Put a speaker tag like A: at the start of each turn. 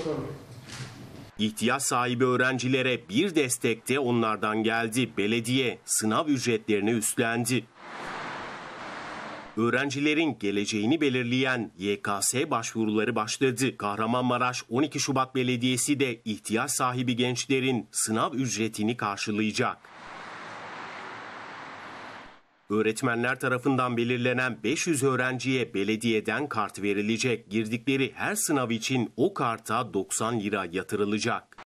A: İhtiyaç sahibi öğrencilere bir destek de onlardan geldi. Belediye sınav ücretlerini üstlendi. Öğrencilerin geleceğini belirleyen YKS başvuruları başladı. Kahramanmaraş 12 Şubat Belediyesi de ihtiyaç sahibi gençlerin sınav ücretini karşılayacak. Öğretmenler tarafından belirlenen 500 öğrenciye belediyeden kart verilecek. Girdikleri her sınav için o karta 90 lira yatırılacak.